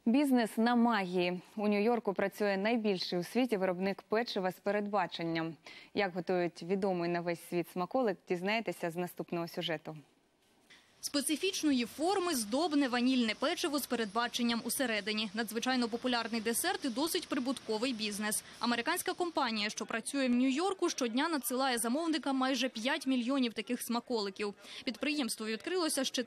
Бізнес на магії. У Нью-Йорку працює найбільший у світі виробник печива з передбаченням. Як готують відомий на весь світ смаколик, дізнаєтеся з наступного сюжету. Специфічної форми здобне ванільне печиво з передбаченням усередині. Надзвичайно популярний десерт і досить прибутковий бізнес. Американська компанія, що працює в Нью-Йорку, щодня надсилає замовникам майже 5 мільйонів таких смаколиків. Підприємство відкрилося ще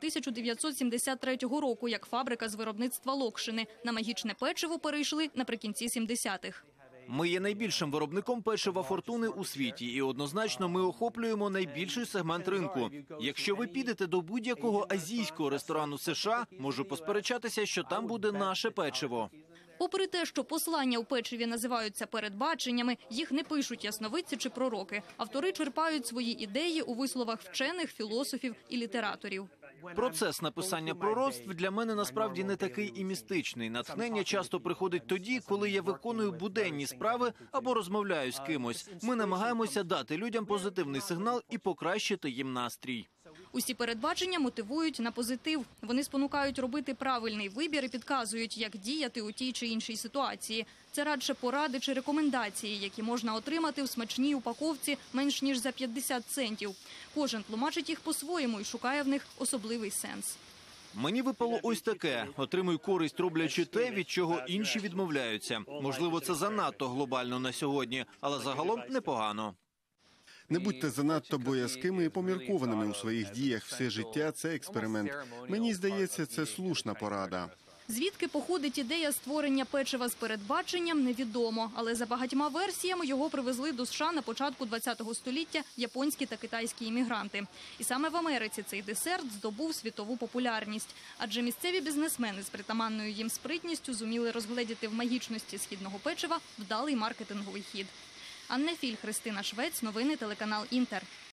1973 року як фабрика з виробництва локшини. На магічне печиво перейшли наприкінці 70-х. Ми є найбільшим виробником печива фортуни у світі і однозначно ми охоплюємо найбільший сегмент ринку. Якщо ви підете до будь-якого азійського ресторану США, можу посперечатися, що там буде наше печиво. Попри те, що послання у печиві називаються передбаченнями, їх не пишуть ясновидці чи пророки. Автори черпають свої ідеї у висловах вчених, філософів і літераторів. Процес написання пророцтв для мене насправді не такий і містичний. Натхнення часто приходить тоді, коли я виконую буденні справи або розмовляю з кимось. Ми намагаємося дати людям позитивний сигнал і покращити їм настрій. Усі передбачення мотивують на позитив. Вони спонукають робити правильний вибір і підказують, як діяти у тій чи іншій ситуації. Це радше поради чи рекомендації, які можна отримати в смачній упаковці менш ніж за 50 центів. Кожен тлумачить їх по-своєму і шукає в них особливий сенс. Мені випало ось таке. Отримуй користь, роблячи те, від чого інші відмовляються. Можливо, це занадто глобально на сьогодні, але загалом непогано. Не будьте занадто боязкими і поміркованими у своїх діях. Все життя – це експеримент. Мені здається, це слушна порада. Звідки походить ідея створення печива з передбаченням, невідомо. Але за багатьма версіями його привезли до США на початку ХХ століття японські та китайські іммігранти. І саме в Америці цей десерт здобув світову популярність. Адже місцеві бізнесмени з притаманною їм спритністю зуміли розгледіти в магічності східного печива вдалий маркетинговий хід. Анна Філь, Христина Швець, новини телеканал Інтер.